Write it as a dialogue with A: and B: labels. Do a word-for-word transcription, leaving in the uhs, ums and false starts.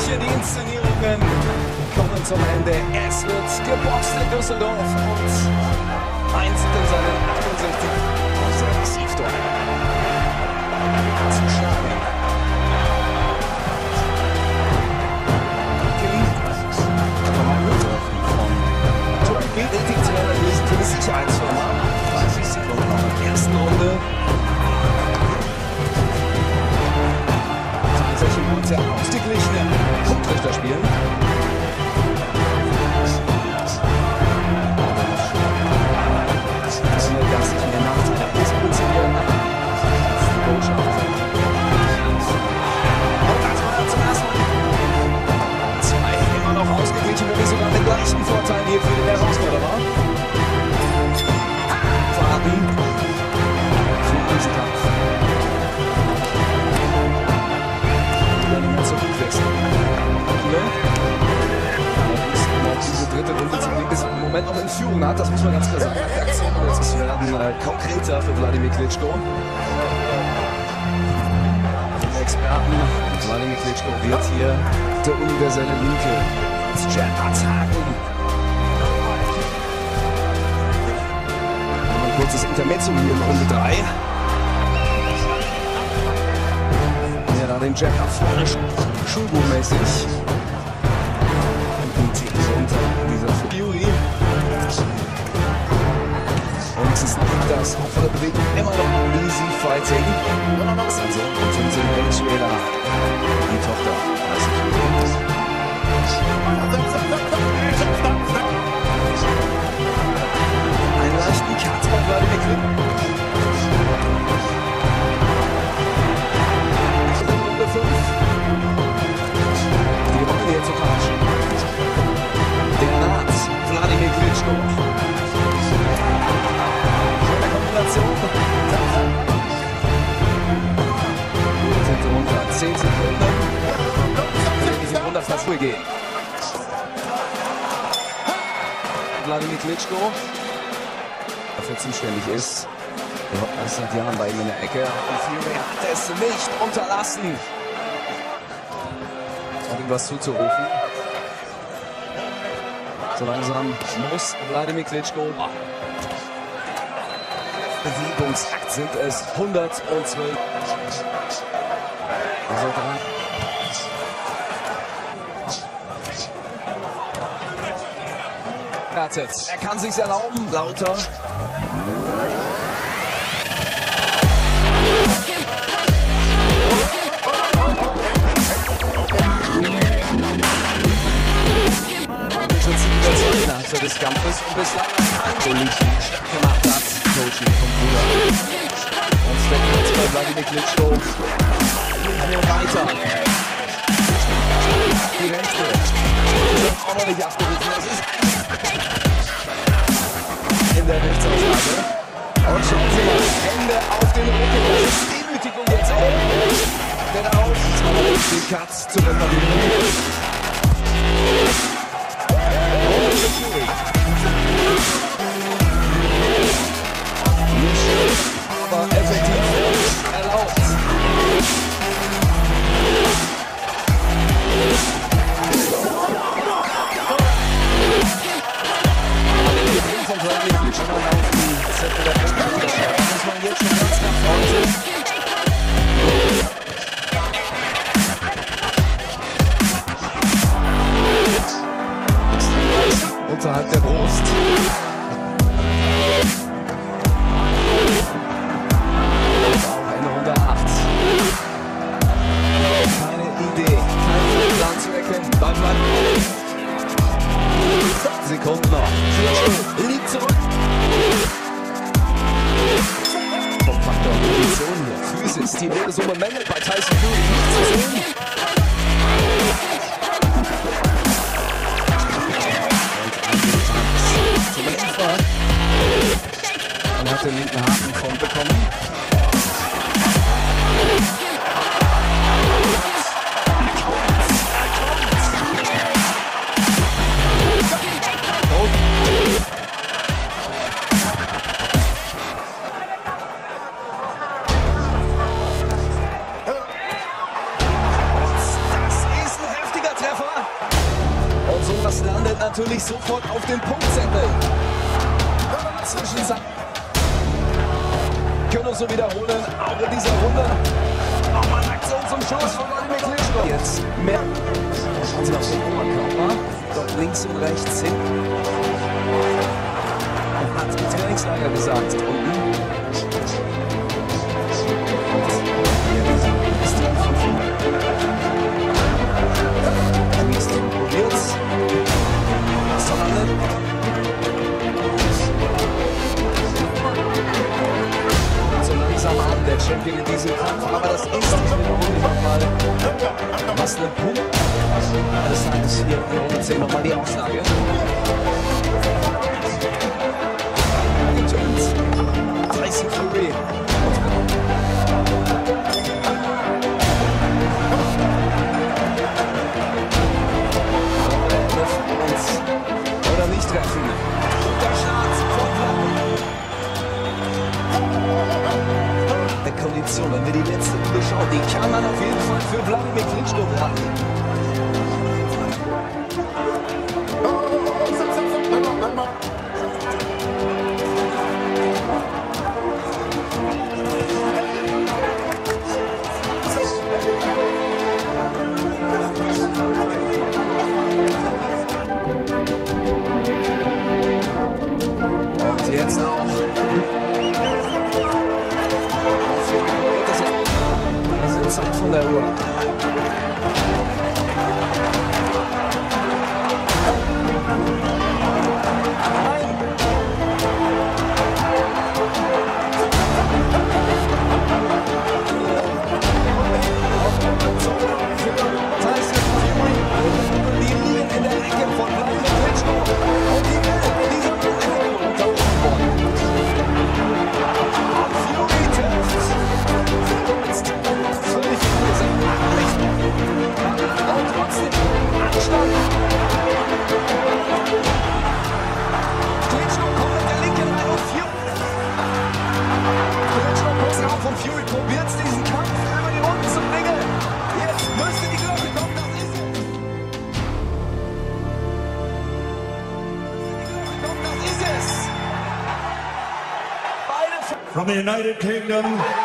A: Sprüche, die Inszenierungen kommen zum Ende. Es wird geboxt in Düsseldorf und Heinz in seinen achtundsechzig sehr massiv dort zu schlagen. Bestätigt für die Sicherheitsfirma. dreißig Sekunden noch in der ersten Runde. Tatsächlich gut sehr ausgeglichene Punktrichter spielen. Das sich in der Nachteil positionieren hat. Das ist die Botschaft. Und das war zum ersten Mal. Zwei immer noch ausgeglichen, wenn wir sogar mit gleichen Vorteilen hier für den Herausforderer. Faden für diesen Kampf. Wieder nicht mehr zurückwechseln. Diese dritte Runde zumindest im Moment noch in Führung hat, das muss man ganz klar sagen. Reaktion jetzt werden äh, konkreter für Wladimir Klitschko. Die Experten, Wladimir Klitschko wird hier der universelle Linke. Jab-Attacken. Ein kurzes Intermezzo hier in Runde drei. Ja, da den Jab nach vorne, Schulbuchmäßig. Und Ticken runter dieser Fury. Und es ist nicht das auch von der Bewegung immer noch easy fighting. Also, und sind Venezuela die Tochter. Einen leichten Cut bei Wladimir Klitschko. Runde fünf. Die Runde hier zu Karschen. Der naht Wladimir Klitschko. Schöne Kombination. Sind runter. zehn Sekunden. In diese Runde fast gehen. Wladimir Klitschko dafür zuständig ist. Wir hoffen, das seit Jahren bei ihm in der Ecke. Und Fury hat es nicht unterlassen, auch ihm was zuzurufen. So langsam muss Wladimir Klitschko. Bewegungsakt sind es hundertzwölf. Also drei. Er kann sich's erlauben, lauter. Innerhalb des Kampfes und bislang Angelik stark gemacht hat. Coaching vom Bruder. Und steckt jetzt bei Wladimir Klitschko nur weiter. Die rechte ist auch noch nicht abgerufen. Das ist in der Rechtsausgabe. Und schauen Sie mal, Hände auf den Rücken. Das ist Demütigung jetzt auch. Denn auch den Cut zu reparieren. Nicht schön, aber effektiv erlaubt. Von Wladimir schon mal auf die Zettel der Punkte. Das muss man jetzt schon ganz nach vorne. Unterhalb der Brust. Auch eine Runde acht. Keine Idee, kein Plan zu erkennen. Beim Wladimir. Sekunden noch. Liegt zurück. Vom Faktor Position hier. Physis, die wilde Summe mängelt bei Tyson Fury nicht zu sehen. Zum Lenker. Und hat den linken Haken von bekommen. natürlich sofort auf den Punktzettel. Zwischenzeit können wir so wiederholen, auch in dieser Runde. Nochmal eine Aktion zum Schuss von Wladimir Klitschko. Jetzt mehr auf den Oberkörper, dort links und rechts hin. Hat im Trainingslager gesagt, unten. Der Champion in diesem Kampf, aber das ist, ich wiederhole mich nochmal, was eine Punkt. Das heißt hier in Runde zehn nochmal die Aussage. Tyson Fury. Oder nicht treffen. Der Start von der Kondition, wenn wir die letzte Runde schauen, die kann man auf jeden Fall für Wladimir Klitschko machen. Und jetzt auch. Zeit von der Uhr. Die liegen in der Ecke von Wladimir Klitschko und die werden in dieser Runde unterbrochen worden. Fury trifft. Jetzt völlig und trotzdem Anstand. Klitschko kommt mit der linken rein und Fury. Klitschko passt auf und Fury probiert es, diesen Kampf über die Runden zu bringen. Jetzt müsste die Glocke kommen, das ist es. Das ist es. Beide
B: from the United Kingdom.